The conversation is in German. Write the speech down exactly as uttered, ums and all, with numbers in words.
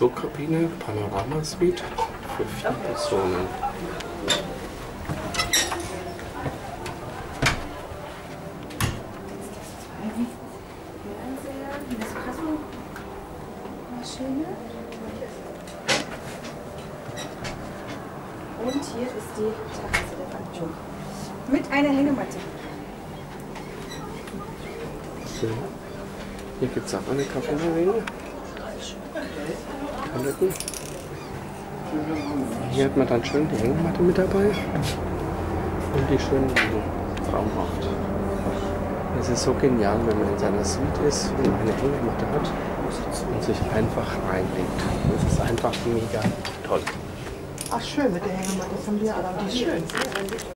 Showkabine, Panorama-Suite für vier Personen. Maschine. Und hier ist die Terrasse der Pension. Mit einer Hängematte. Schön. Hier gibt es auch eine Kaffeemaschine. Toiletten. Hier hat man dann schön die Hängematte mit dabei. Und die schönen Liegen. Traumhaft. Es ist so genial, wenn man in seiner Suite ist und eine Hängematte hat und sich einfach reinlegt. Das ist einfach mega toll. Ach schön mit der Hängematte von dir, aber die ist schön.